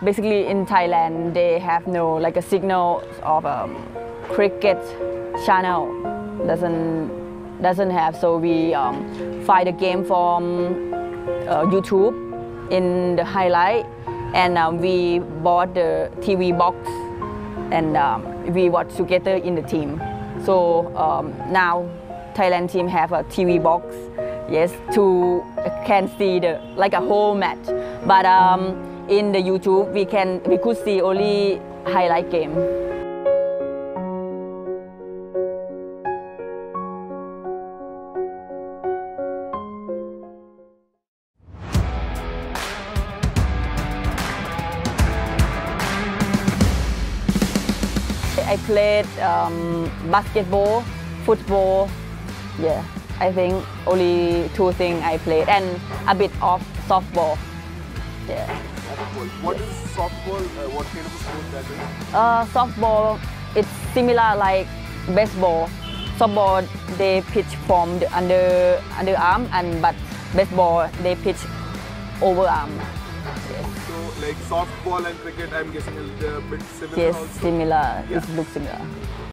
basically in Thailand they have no like a signal of cricket channel doesn't have, so we find the game from YouTube in the highlight, and we bought the TV box and we watch together in the team. So now Thailand team have a TV box, yes, to can see the like a whole match, but in the YouTube we could see only highlight game. I played basketball, football, yeah, I think only 2 things I played, and a bit of softball, yeah. What is softball? What kind of a sport that is? Softball, it's similar like baseball. Softball, they pitch from the underarm, but baseball, they pitch overarm. Yes. So like softball and cricket, I'm guessing is a bit similar. Yes, also? similar. Yeah. It looks similar.